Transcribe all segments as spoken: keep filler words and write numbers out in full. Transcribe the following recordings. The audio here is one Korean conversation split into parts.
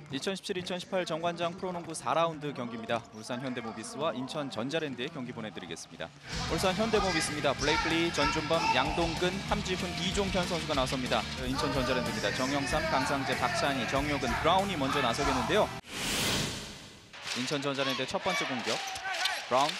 이천십칠 이천십팔 정관장 프로농구 사 라운드 경기입니다. 울산 현대모비스와 인천 전자랜드의 경기 보내드리겠습니다. 울산 현대모비스입니다. 블레이클리, 전준범, 양동근, 함지훈, 이종현 선수가 나섭니다. 인천 전자랜드입니다. 정영삼, 강상재, 박찬희, 정효근, 브라운이 먼저 나서겠는데요. 인천 전자랜드의 첫 번째 공격. 브라운,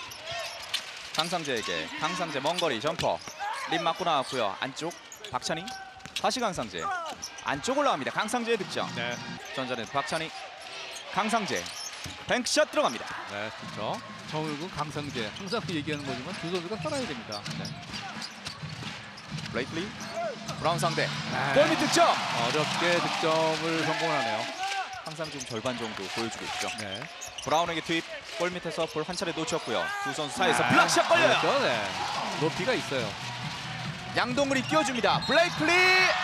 강상재에게. 강상재 먼거리 점퍼. 림 맞고 나왔고요. 안쪽 박찬희. 다시 강상재. 안쪽 올라갑니다. 강상재의 득점. 네. 전자랜드 박찬희. 강상재. 뱅크샷 들어갑니다. 네, 그렇죠. 정효근, 강상재. 항상 얘기하는 거지만 두 선수가 따라야 됩니다. 네. 블레이클리. 브라운 상대. 네. 골밑 득점. 어렵게 득점을 성공하네요. 항상 지금 절반 정도 보여주고 있죠. 네. 브라운에게 투입. 골밑에서 볼 한 차례 놓쳤고요. 두 선수 사이에서 블락샷 걸려요. 그렇죠, 네. 높이가 있어요. 양동근이 띄워줍니다. 블레이클리.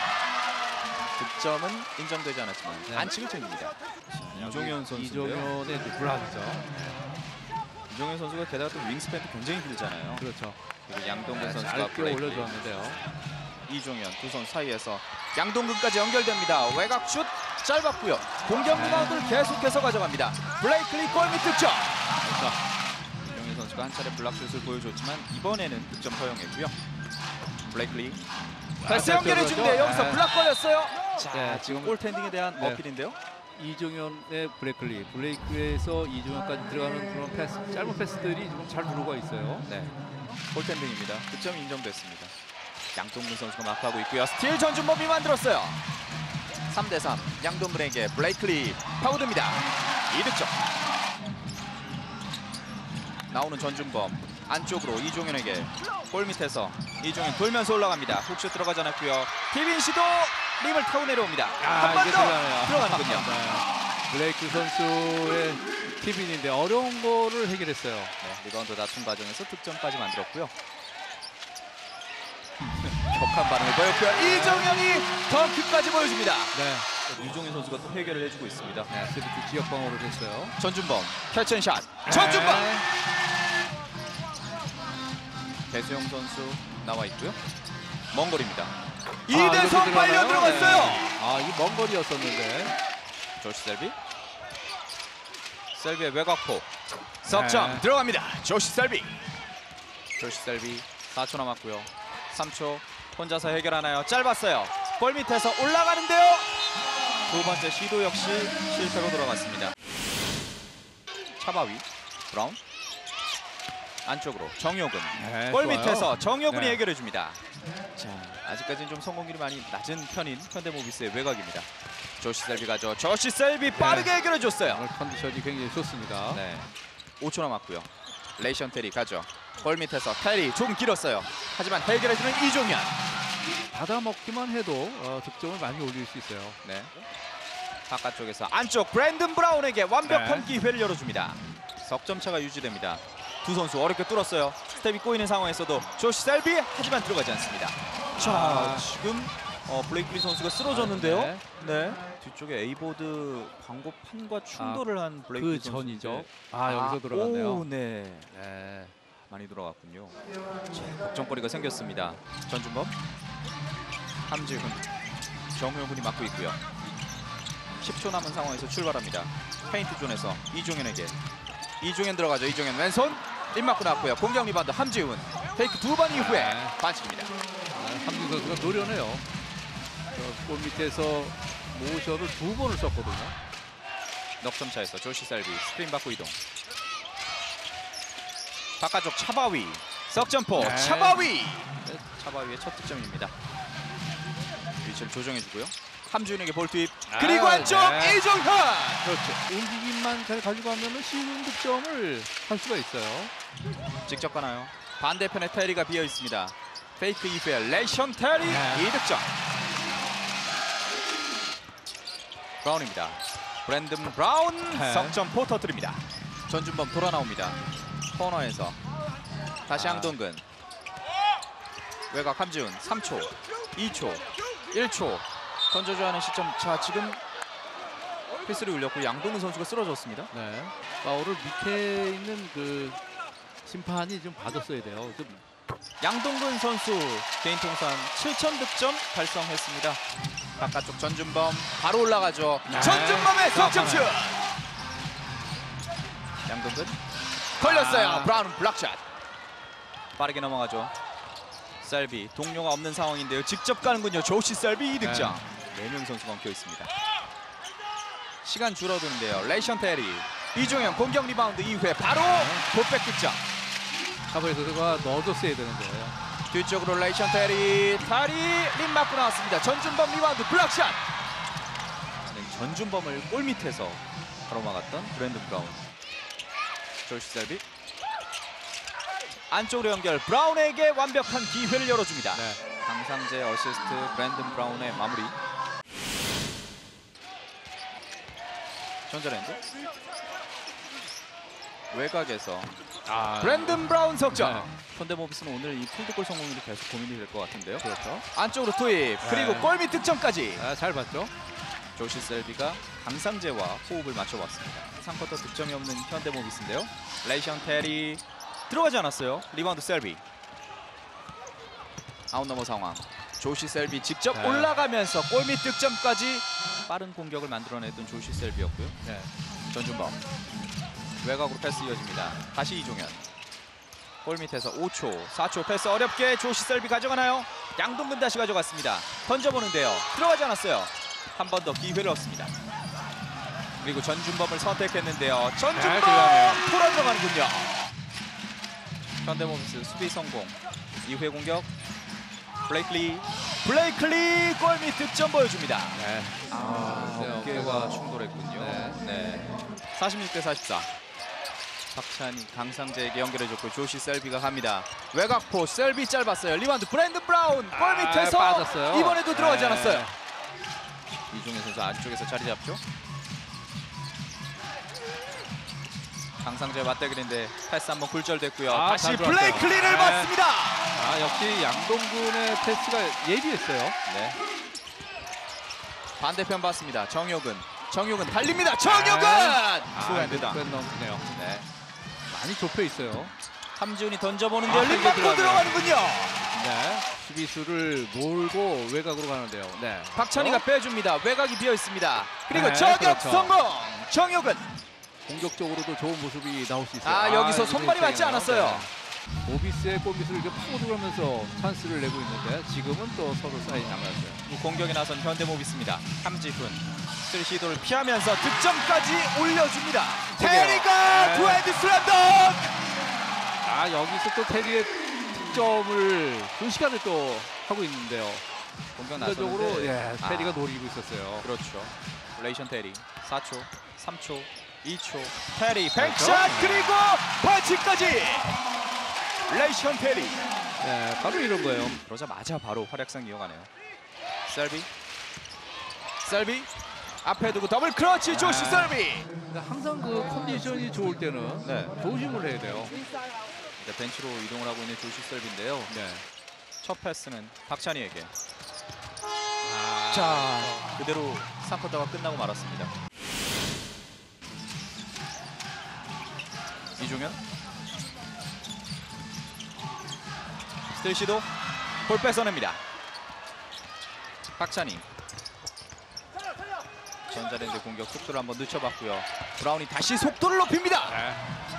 득점은 인정되지 않았지만 네. 안치를 챙깁니다. 이종현 선수인데요. 이종현의 블락이죠. 이종현 선수가 게다가 또 윙스팬도 굉장히 길잖아요. 그렇죠. 그리고 양동근 네, 선수가 짧게 블레이클리. 올려주었는데요. 이종현 두 선수 사이에서 양동근까지 연결됩니다. 외곽 슛 짧았고요. 공격 리바운드를 계속해서 가져갑니다. 블레이클리 골밑 득점. 그렇죠. 이종현 선수가 한 차례 블락슛을 보여줬지만 이번에는 득점 허용했고요. 블레이클리 패스 연결해주는데 여기서 네. 블락 걸렸어요. 자, 네, 지금 지금 골텐딩에 대한 네. 어필인데요. 이종현의 블레이클리, 블레이크에서 이종현까지 들어가는 그런 패스, 짧은 패스들이 좀 잘 들어가 있어요. 네, 골텐딩입니다. 득점이 인정됐습니다. 양동근 선수가 마크하고 있고요. 스틸 전준범이 만들었어요. 삼 대 삼 양동근에게 블레이클리 파고듭니다. 이 득점. 나오는 전준범 안쪽으로 이종현에게 골밑에서 이종현 돌면서 올라갑니다. 훅슛 들어가지 않았고요. 티빈 시도 림을 타고 내려옵니다. 한 번 더 들어가는군요. 네. 블레이크 선수의 티빈인데 어려운 거를 해결했어요. 네, 리바운드 다툼 과정에서 득점까지 만들었고요. 격한 반응을 보였고요. 이종현이 덩크까지 보여줍니다. 네. 이종현 선수가 또 해결을 해주고 있습니다. 네, 스리트 지역 방어를 했어요. 전준범 캐치앤샷. 전준범. 네. 배수영 선수 나와 있고요. 먼 거리입니다. 아, 이 대 삼 빨려 들어갔어요. 네. 아, 이 먼 거리였었는데. 조시 셀비. 셀비의 외곽포. 석점 네. 들어갑니다. 조시 셀비. 조시 셀비 사 초 남았고요. 삼 초 혼자서 해결하나요? 짧았어요. 골 밑에서 올라가는데요. 두 번째 시도 역시 실패로 돌아갔습니다. 차바위. 브라운. 안쪽으로 정효근. 네, 골 좋아요. 밑에서 정효근이 네. 해결해줍니다. 자, 아직까지는 좀 성공률이 많이 낮은 편인 현대모비스의 외곽입니다. 조시 셀비 가죠. 조시 셀비 빠르게 네. 해결해줬어요. 오늘 컨디션이 굉장히 좋습니다. 네, 오 초 남았고요. 레이션 테리 가죠. 골 밑에서 테리 조금 길었어요. 하지만 해결해주는 이종현. 받아먹기만 해도 어, 득점을 많이 올릴 수 있어요. 네, 바깥쪽에서 안쪽 브랜든 브라운에게 완벽한 네. 기회를 열어줍니다. 석점차가 유지됩니다. 두 선수 어렵게 뚫었어요. 스텝이 꼬이는 상황에서도 조시 셀비 하지만 들어가지 않습니다. 자, 아. 지금 어, 블레이클리 선수가 쓰러졌는데요. 아, 네. 네, 뒤쪽에 에이보드 광고판과 충돌을 한 블레이클리 그 선수. 전이죠. 아, 여기서 들어갔네요. 오, 네. 네. 많이 들어갔군요. 자, 걱정거리가 생겼습니다. 전준범, 함지훈, 정효근이 맡고 있고요. 십 초 남은 상황에서 출발합니다. 페인트 존에서 이종현에게. 이종현 들어가죠. 이종현 왼손 입 맞고 나왔고요. 공격 리바운드 함지훈. 페이크 두 번 이후에 네. 반칙입니다. 아, 함준 선수가 노련해요. 저 골 밑에서 모션을 두 번을 썼거든요. 넉점 차에서 조시 셀비 스크린 받고 이동. 바깥쪽 차바위. 석점포 네. 차바위. 네, 차바위의 첫 득점입니다. 위치를 조정해주고요. 함지훈에게 볼 투입. 아, 그리고 안쪽 네. 이종현. 그렇죠. 움직임만 잘 가지고 가면 쉬운 득점을 할 수가 있어요. 직접 가나요? 반대편에 테리가 비어 있습니다. 페이크 이후에 레이션 테리 네. 이 득점. 브라운입니다. 브랜든 브라운 네. 석점포 터뜨립니다. 전준범 돌아 나옵니다. 코너에서 다시 아. 양동근. 외곽 함지훈 삼 초, 이 초, 일 초 던져줘야 하는 시점. 자, 지금 패스를 울렸고 양동근 선수가 쓰러졌습니다. 네. 파울을 밑에 있는 그 심판이 좀 받았어야 돼요. 좀 양동근 선수 개인 통산 칠천 득점 달성했습니다. 바깥쪽 전준범 바로 올라가죠. 네. 전준범의 석점슛. 네. 양동근 걸렸어요. 아. 브라운 블락샷. 빠르게 넘어가죠. 셀비 동료가 없는 상황인데요. 직접 가는군요. 조시 셀비 이 득점. 네 명 선수가 엉켜 있습니다. 시간 줄어드는데요. 레이션 테리 이종현 공격 리바운드 이후에 바로 도백 득점. 카보의 선수가 넣어줬어야 되는데요. 뒤쪽으로 레이션 테리 다리 림 맞고 나왔습니다. 전준범 리바운드 블락샷. 전준범을 골 밑에서 바로 막았던 브랜든 브라운. 조시 셀비 안쪽으로 연결. 브라운에게 완벽한 기회를 열어줍니다. 네. 강상재 어시스트 브랜든 브라운의 마무리. 전자랜드 외곽에서 아, 브랜든 브라운 석점. 네. 현대모비스는 오늘 이 필드골 성공률이 계속 고민이 될 것 같은데요. 그렇죠. 안쪽으로 투입 그리고 네. 골밑 득점까지. 아, 잘 봤죠. 조시 셀비가 강상재와 호흡을 맞춰봤습니다. 삼 쿼터 득점이 없는 현대모비스인데요. 레이션 테리 들어가지 않았어요. 리바운드 셀비. 아웃 넘어 상황. 조시 셀비 직접 네. 올라가면서 골밑 득점까지 빠른 공격을 만들어냈던 조시 셀비였고요. 네. 전준범 외곽으로 패스 이어집니다. 다시 이종현. 골밑에서 오 초, 사 초 패스 어렵게 조시 셀비 가져가나요? 양동근 다시 가져갔습니다. 던져보는데요. 들어가지 않았어요. 한 번 더 기회를 얻습니다. 그리고 전준범을 선택했는데요. 전준범 네, 들어가네요. 돌아 들어가는군요. 현대모비스 수비 성공. 이후의 공격. 블레이클리. 블레이클리 골밑 득점 보여줍니다. 네. 아, 네, 어깨가 어깨가- 충돌했군요. 네. 네. 사십육 대 사십사. 박찬희 강상재에게 연결해줬고 조시 셀비가 갑니다. 외곽포 셀비 짧았어요. 리바운드 브랜든 브라운 골 아, 밑에서 빠졌어요. 이번에도 들어가지 네. 않았어요. 이종현 선수 안쪽에서 자리 잡죠. 강상재 맞대결인데 패스 한번 굴절됐고요. 아, 다시 잘 들어왔어요. 블레이클리를 네. 맞습니다. 아, 역시 양동근의 패스가 예리했어요. 네. 반대편 봤습니다. 정효근. 정효근 달립니다. 정효근! 아, 투핸드다. 뺀 넘기네요. 네. 많이 좁혀 있어요. 함지훈이 던져보는데요. 아, 림 이게 맞고 들어가네요. 들어가는군요. 네. 수비수를 몰고 외곽으로 가는데요. 네. 박찬희가 빼줍니다. 외곽이 비어 있습니다. 그리고 네, 저격 그렇죠. 성공. 정효근. 공격적으로도 좋은 모습이 나올 수 있어요. 아, 여기서 이거 손발이 맞지 세네요. 않았어요. 네. 모비스의 골밑을 이렇게 파고 들어가면서 찬스를 내고 있는데 지금은 또 서로 사인이 남았어요. 공격에 나선 현대모비스입니다. 함지훈. 쓸 시도를 피하면서 득점까지 올려줍니다. 테리가 네. 투핸드 슬램덩크. 아, 여기서 또 테리의 득점을 순식간에 또 하고 있는데요. 공격 순간적으로 나서는데 예, 테리가 노리고 있었어요. 그렇죠. 레이션 테리. 사 초, 삼 초, 이 초. 테리 그렇죠. 백샷 그리고 펀치까지. 레이션 테리. 네, 바로 이런 거예요. 그러자마자 바로 활약상 이어가네요. 셀비. 셀비. 앞에 두고 더블 크러치 조시 네. 셀비. 근데 항상 그 컨디션이 좋을 때는 네. 조심을 해야 돼요. 이제 벤치로 이동을 하고 있는 조시 셀비인데요. 네. 첫 패스는 박찬희에게. 아, 자, 그대로 삼 쿼터가 끝나고 말았습니다. 이종현. 스틸 시도. 볼 뺏어냅니다. 박찬희. 전자랜드 공격 속도를 한번 늦춰봤고요. 브라운이 다시 속도를 높입니다. 네.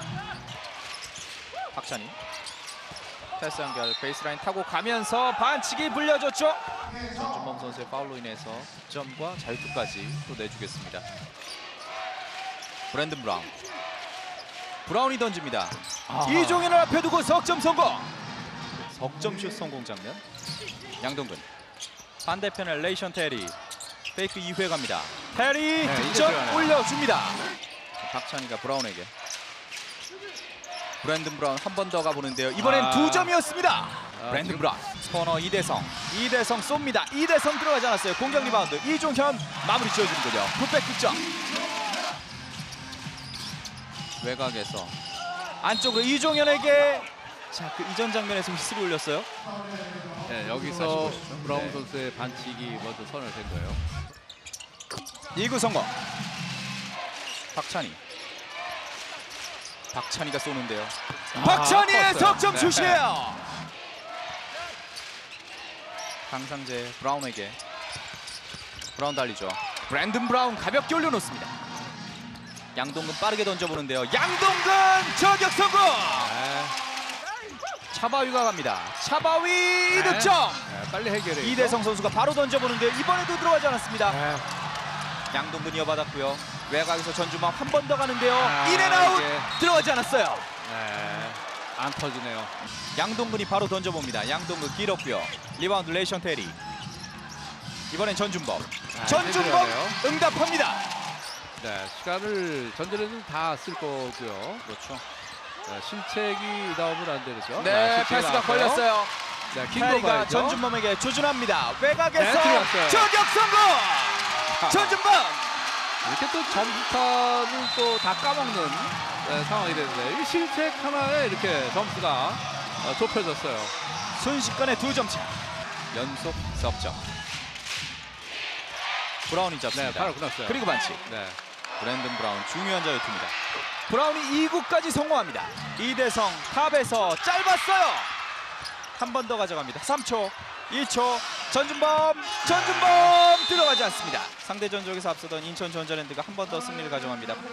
박찬희. 패스 연결 베이스라인 타고 가면서 반칙이 불려졌죠. 전준범 선수의 파울로 인해서 득점과 자유투까지 또 내주겠습니다. 브랜든 브라운. 브라운이 던집니다. 아하. 이종현을 앞에 두고 석점 성공. 석점슛 성공 장면. 양동근. 반대편에 레이션 테리. 페이크 이후에 갑니다. 테리 네, 이제 득점 들어가네요. 올려줍니다. 박찬희가 브라운에게. 브랜든 브라운 한 번 더 가보는데요. 이번엔 아. 두 점이었습니다. 아, 브랜든 지금- 브라운. 코너 이대성. 이대성 쏩니다. 이대성 들어가지 않았어요. 공격 리바운드. 이종현 마무리 지어주는군요. 풋백 득점. 외곽에서 안쪽으로 이종현에게. 자, 그 이전 장면에서 휘슬이 울렸어요. 네, 여기서 다시 보시죠. 브라운 네. 선수의 반칙이 먼저 선을 댄 거예요. 이 구 성공. 박찬희. 박찬희가 쏘는데요. 아, 박찬희의 컸어요. 석점 네. 슛이에요. 강상재 브라운에게. 브라운 달리죠. 브랜든 브라운 가볍게 올려놓습니다. 양동근 빠르게 던져보는데요. 양동근 저격 성공! 네. 차바위가 갑니다. 차바위 네. 득점! 네, 빨리 해결해. 이대성 선수가 바로 던져보는데요. 이번에도 들어가지 않았습니다. 네. 양동근 이어받았고요. 외곽에서 전주범 한 번 더 가는데요. 아, 인앤아웃 이게... 들어가지 않았어요. 네. 안 터지네요. 양동근이 바로 던져봅니다. 양동근 길었고요. 리바운드 레이션 테리. 이번엔 전준범. 아, 전준범 해결하네요. 응답합니다. 네, 시간을 전전에는 다 쓸 거고요. 그렇죠. 네, 실책이 나오면 안 되죠. 네, 실책이 패스가 나왔어요. 걸렸어요. 네, 킹거가 킹거가 전준범에게 조준합니다. 외곽에서 네, 들어갔어요. 저격 성공! 전준범! 이렇게 또 점수타를 또 다 까먹는 네, 상황이 되는데 이 실책 하나에 이렇게 점수가 어, 좁혀졌어요. 순식간에 두 점 차. 연속 석점. 브라운이 네, 잡습니다. 바로 끝났어요. 그리고 반칙. 네, 브랜든 브라운 중요한 자유투입니다. 브라운이 이 구까지 성공합니다. 이대성 탑에서 짧았어요. 한 번 더 가져갑니다. 삼 초, 이 초. 전준범, 전준범 들어가지 않습니다. 상대 전적에서 앞서던 인천 전자랜드가 한 번 더 승리를 가져갑니다.